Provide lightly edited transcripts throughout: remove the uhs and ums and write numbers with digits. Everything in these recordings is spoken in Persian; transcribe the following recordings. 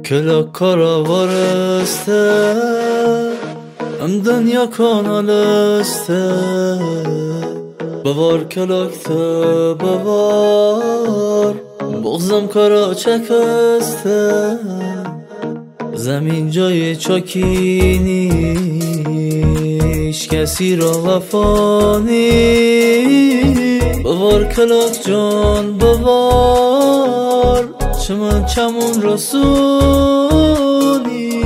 کلا کارا وارسته ام دنیا کانالسته بوار کلاکته بوار بغزم کارا چکسته زمین جای چاکی نیش کسی را وفا نی بوار کلاک جان بوار چمن چمون رسونی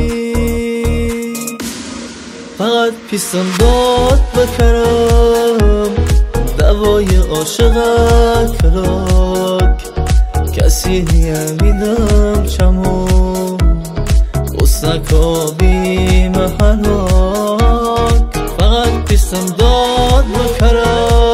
فقط پیستم داد بکرم دوای عاشقت کلاک کسی نیمیدم چمون بسنک آبی محناک فقط پیستم داد بکرم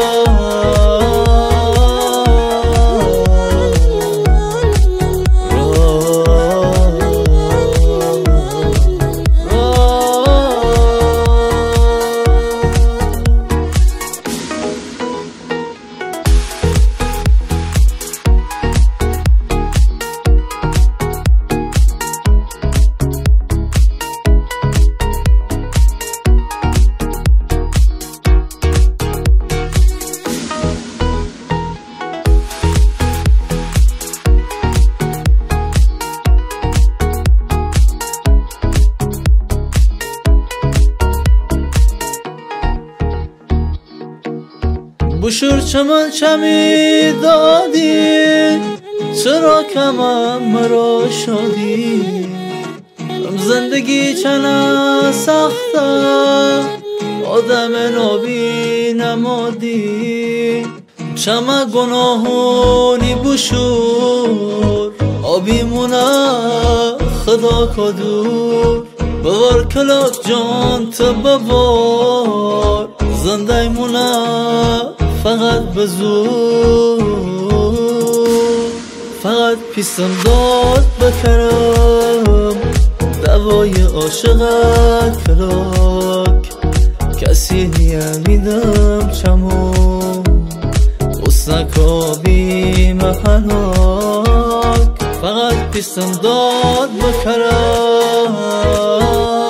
بشور چمن چمی دادی چرا کمم مرا شادی زندگی چنه سخته آدم نابی نمادی چمه گناهونی بشور آبی مونه خدا کدور بوار کلاک جان تو بوار زنده مونه فقط بزور فقط پیستم داد بکرم دوای عاشقت کلاک کسی نیمیدم چمون بسنک آبی محناک فقط پیستم داد بکرم